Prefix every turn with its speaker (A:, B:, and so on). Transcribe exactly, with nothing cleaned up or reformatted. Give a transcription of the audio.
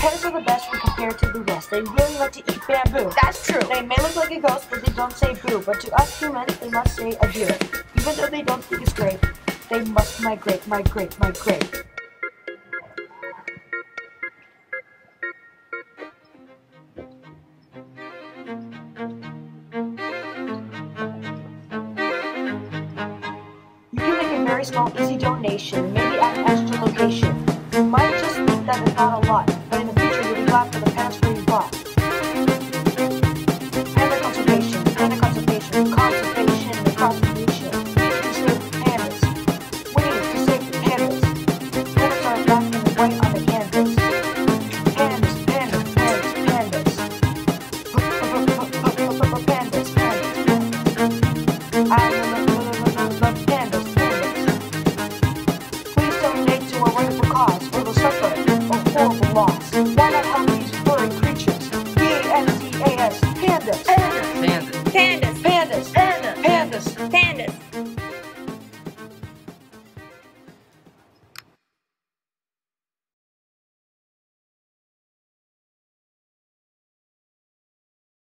A: Pandas are the best when compared to the rest. They really like to eat bamboo.
B: That's true.
A: They may look like a ghost, but they don't say boo. But to us humans, they must say adieu. Even though they don't think it's great, they must migrate, migrate, migrate. You can make a very small, easy donation, maybe at an extra location. You might just think that it's not a lot, but in the future you'll be glad for the pants for you bought. Panda conservation, panda conservation, conservation, and conservation. To save the pandas. We need to save the pandas. Pandas are black and white on the canvas. Pandas, pandas, pandas, pandas. Pandas, pandas. I love, love pandas, pandas. Please donate to a wonderful cause or will suffer a horrible loss. Why not help these furry creatures? P A N D A S, pandas.
B: Pandas.